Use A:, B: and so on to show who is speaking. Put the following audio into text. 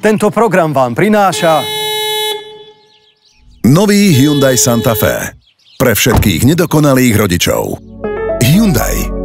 A: Tento program vám prináša
B: nový Hyundai Santa Fe. Pre všetkých nedokonalých rodičov. Hyundai.